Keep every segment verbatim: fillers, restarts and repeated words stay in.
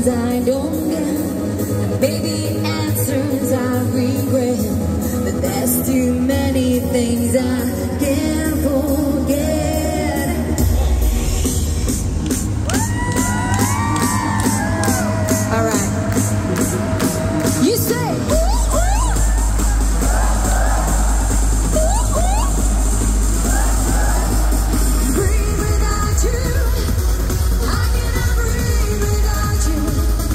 questions I don't get, maybe answers I regret, but there's too many things I can't forget. All right, you say ooh, ooh. Ooh, ooh. Breathe without you, I cannot breathe without you.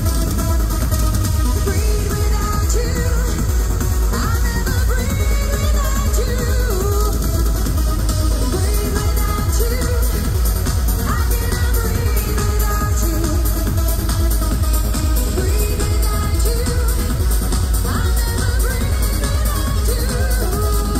Breathe without you, I'll never breathe without you. Breathe without you, I cannot breathe without you. Breathe without you, I'll never breathe without you.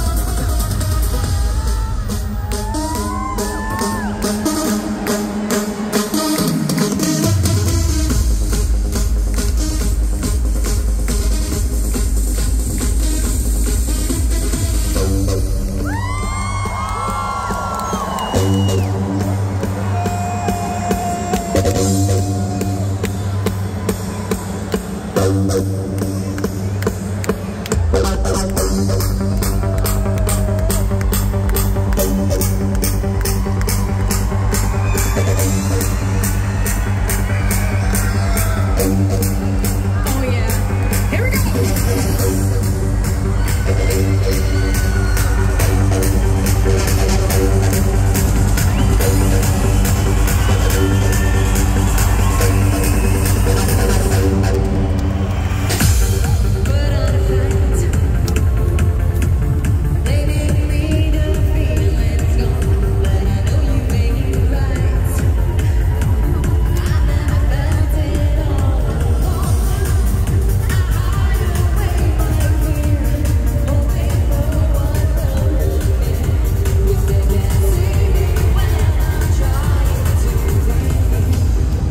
Oh yeah, here we go. Put on a fight, maybe me the feeling's gone, but I know you make it right. I never felt it all alone. I hide away my fear, hoping for what will happen. 'Cause they can't see me when I'm trying to breathe.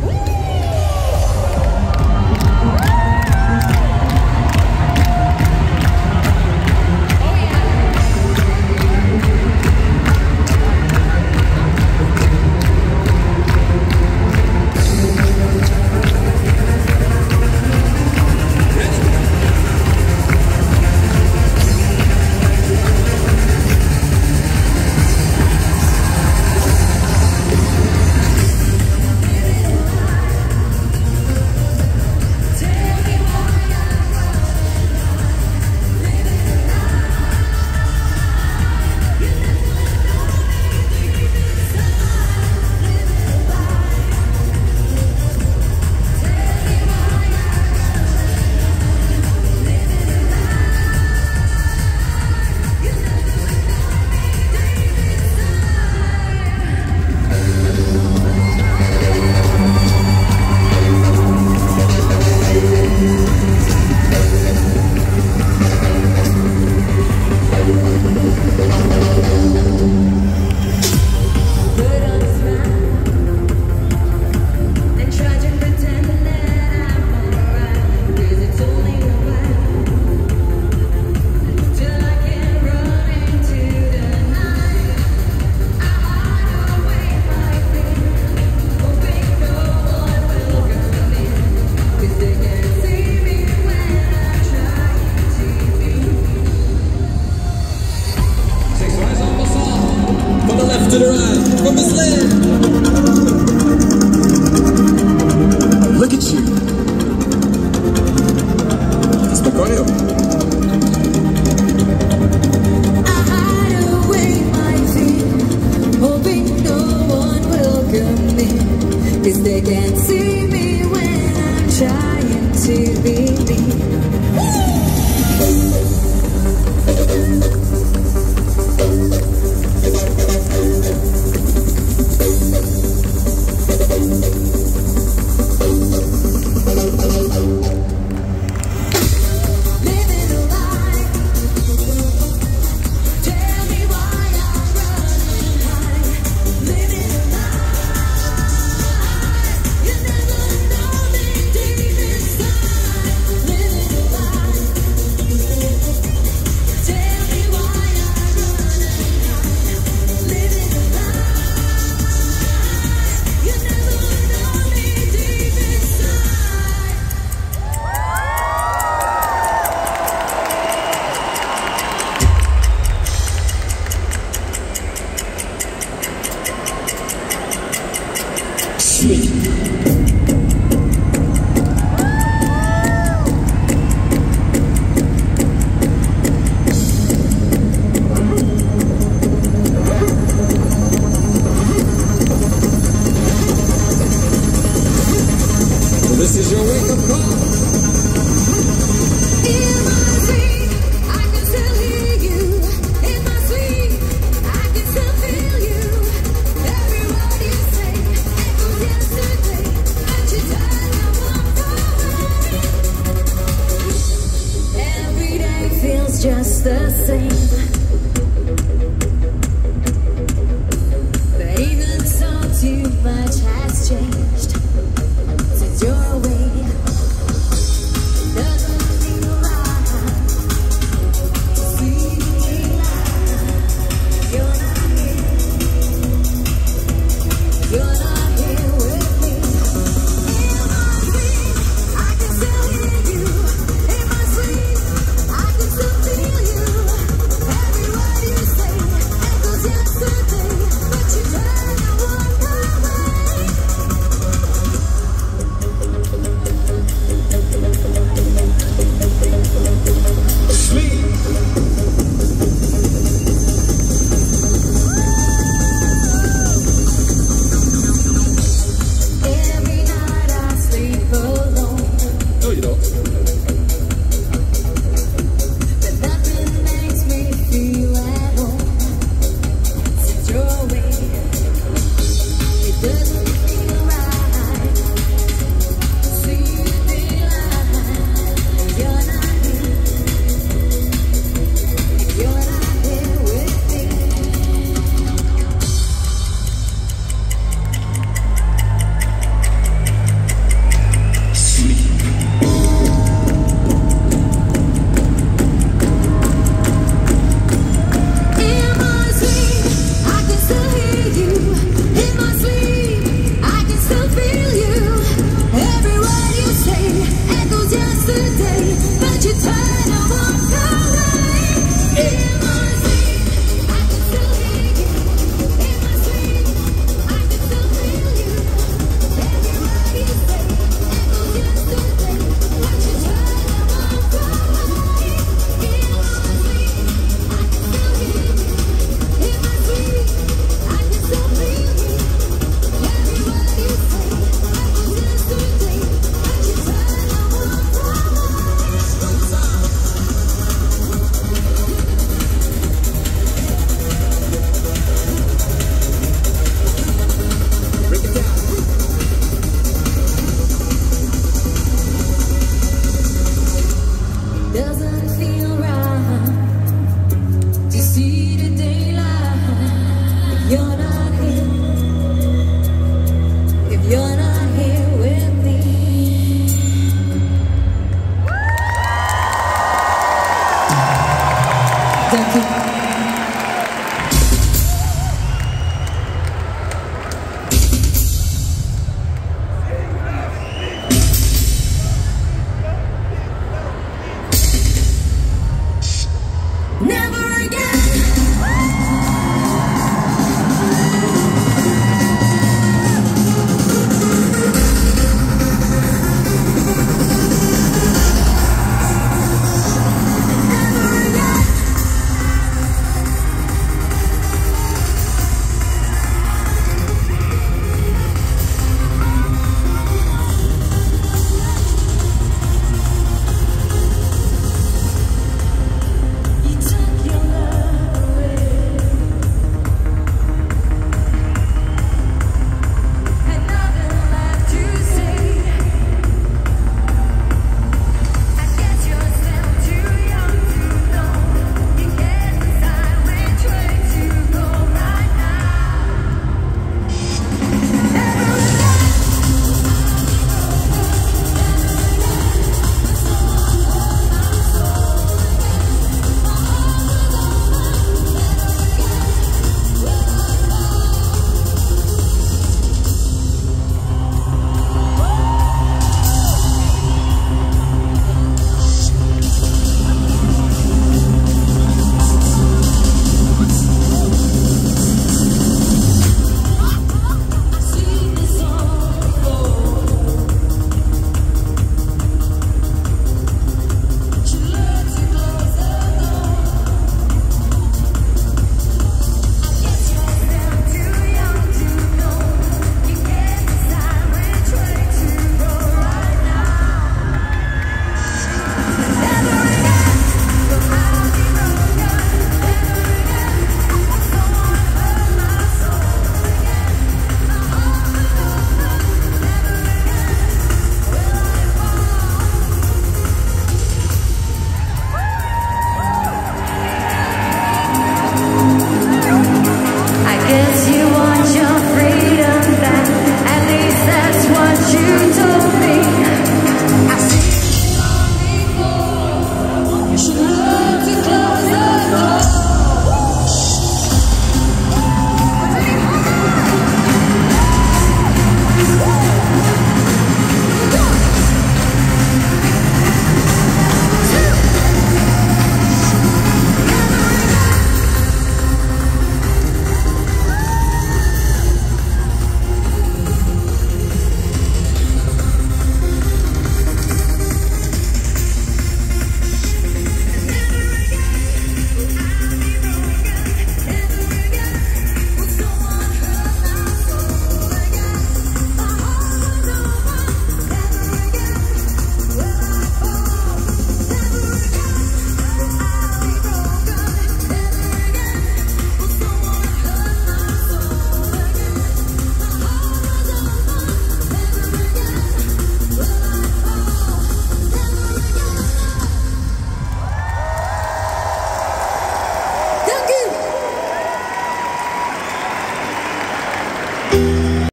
Oh yeah. Tell me why I'm running, living a lie. You never know me deep inside, living a lie. Tell me why I'm running, living a lie. You never know me deep inside. Put on a smile and try to pretend that I'm alright, 'cause it's only a while till I can run into the night. I hide away my fear, hoping no one will come in, 'cause they can't see me when I'm trying to be. Six eyes on the song. From the left to the right, from the sled. Look at you. Spokojnie. I hide away my fear, hoping no one will come in, 'cause they can't see me when I'm trying to be me. Living a lie. Tell me why I'm running high. Living a lie. You never know me deep inside. Living a In my sleep, I can still hear you. In my sleep, I can still feel you. Every word you say echoes yesterday, but you turn and walk away. Every day feels just the same. But even so, too much has changed since you're away. Doesn't feel right to see me live. You're not here. You're not here with me. In my sleep, I can still hear you. In my sleep, I can still feel you. Every word you say echoes yesterday, but you turn and walk away. Sleep. Every night I sleep alone, No, you don't. but nothing makes me feel at home since you're away. It doesn't feel right to see the daylight. You're not here. You're not here with me. Sleep. In my sleep, I can still hear you. In my sleep, I can still feel you. Every word you say echoes yesterday, but you turn and walk away. In my sleep, I can still hear you. In my sleep, I can still feel you. Every word you say echoes yesterday, but you turn and walk away. In my sleep, I can still hear you. In my sleep, I can still feel you. Every word you say echoes yesterday, but you turn and walk Break it down. Doesn't feel right to see the daylight if you're not here. If you're not here with me. Thank you.